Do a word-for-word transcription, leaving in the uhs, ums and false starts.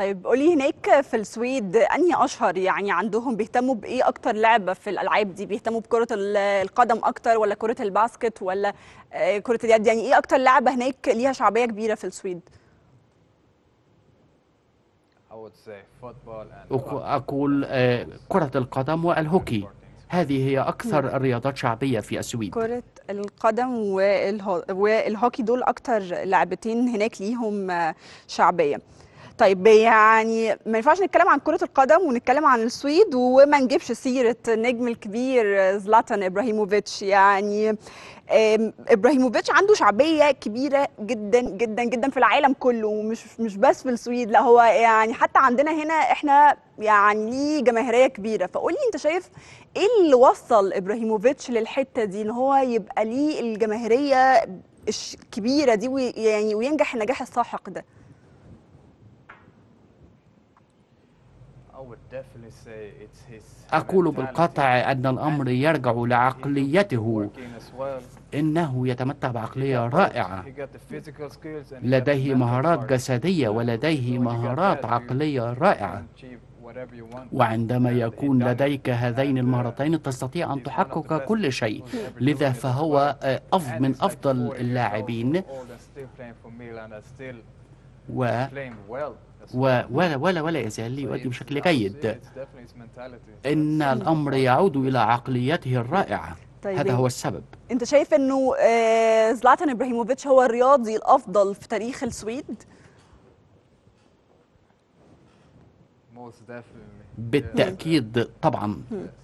طيب قولي هناك في السويد انهي اشهر، يعني عندهم بيهتموا بايه اكتر لعبه في الالعاب دي؟ بيهتموا بكره ال- القدم اكتر ولا كره الباسكت ولا آه، كره اليد؟ يعني ايه اكتر لعبه هناك ليها شعبيه كبيره في السويد؟ I would say football and أق- hockey أقول definitely آه، goes كرة القدم as the والهوكي. sporting sports. هذه هي مم. أكثر الرياضات شعبية في السويد. كره القدم والهو... والهوكي دول اكتر لعبتين هناك ليهم آه، شعبيه. طيب يعني ما ينفعش نتكلم عن كرة القدم ونتكلم عن السويد وما نجيبش سيرة النجم الكبير زلاتان إبراهيموفيتش. يعني آم، إبراهيموفيتش عنده شعبية كبيرة جدا جدا جدا في العالم كله، ومش مش بس في السويد، لا هو يعني حتى عندنا هنا احنا يعني ليه جماهيرية كبيرة. فقولي انت شايف ايه اللي وصل إبراهيموفيتش للحتة دي ان هو يبقى ليه الجماهيرية الش- الكبيرة دي، ويعني وينجح النجاح الساحق ده؟ I would definitely say it's his أقول mentality بالقطع أن الأمر and يرجع he he put the لعقليته. work in as well. إنه يتمتع He بعقلية got both. رائعة، He got the physical skills and he got the لديه mental مهارات part. جسدية And ولديه when you got مهارات that, you عقلية you can رائعة. achieve whatever you want. وعندما And he يكون done it. لديك هذين And uh, المهارتين تستطيع أن he's one of the تحقق best كل شيء. who's ever لذا doing it as فهو well. آه، أف And من he's like أفضل forty years old اللاعبين. old and still playing for Milan and still و playing well as و- well. ولا ولا ولا يزال So يؤدي it's بشكل I would say جيد. it's definitely his mentality. إن That sets him الأمر apart from يعود the إلى rest of the people. عقليته الرائعة. طيب هذا هو السبب. انت شايف انه آه، زلاتان ابراهيموفيتش هو الرياضي الافضل في تاريخ السويد؟ Most definitely. Yeah. بالتأكيد طبعا. Yes.